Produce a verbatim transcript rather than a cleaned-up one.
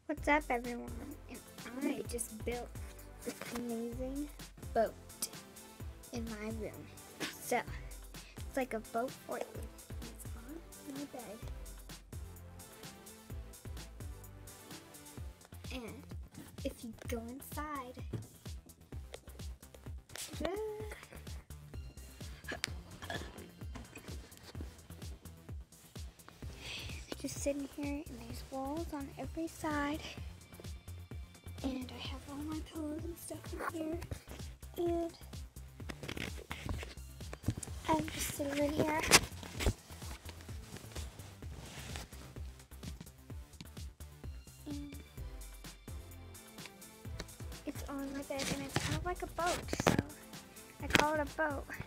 What's up, everyone? And I just built this amazing boat in my room. So, it's like a boat for you. It's on my bed. And if you go inside, just sitting here, and there's walls on every side, and I have all my pillows and stuff in here, and I'm just sitting in here. And it's on my bed, and it's kind of like a boat, so I call it a boat.